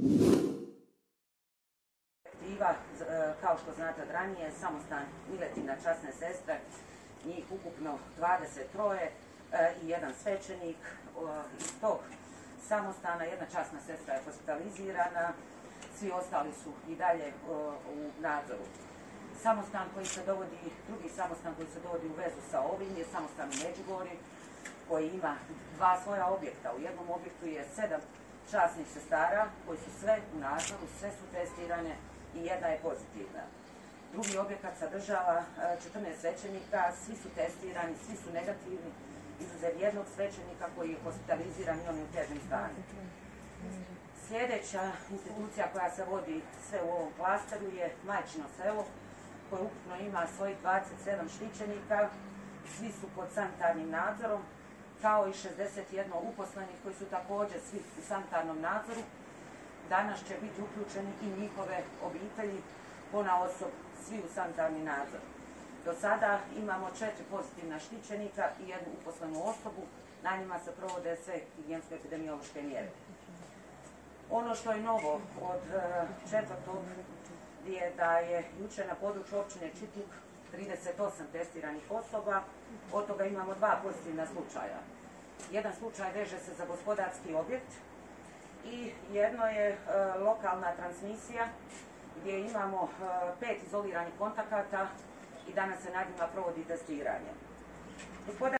Kao što znate od ranije, samostan Miletina časne sestre, njih ukupno 23 i jedan svećenik. Iz tog samostana jedna časna sestra je hospitalizirana, svi ostali su i dalje u nadzoru. Samostan koji se dovodi, drugi samostan koji se dovodi u vezu sa ovim je samostan u Međugorju, koji ima dva svoja objekta. U jednom objektu je 7 časnih sestara koji su sve u nadzoru, sve su testirane i jedna je pozitivna. Drugi objekat sadržava 14 svećenika, svi su testirani, svi su negativni, izuzev jednog svećenika koji je hospitaliziran i on je u težem stanju. Sljedeća institucija koja se vodi sve u ovom klasteru je Majčino selo, koje ukupno ima svojih 27 štićenika, svi su pod sanitarnim nadzorom, kao i 61 uposlenih koji su također svi u sanitarnom nadzoru. Danas će biti uključeni i njihove obitelji ponaosob, svi u sanitarni nadzor. Do sada imamo 4 pozitivna štićenika i jednu uposlenu osobu, na njima se provode sve higijensko-epidemiološke mjere. Ono što je novo od 4. je da je jučer na području općine Čitluk 38 testiranih osoba, od toga imamo 2 pozitivna slučaja. Jedan slučaj veže se za gospodarski objekt i jedno je lokalna transmisija gdje imamo 5 izoliranih kontakata i danas se nad njima provodi testiranje.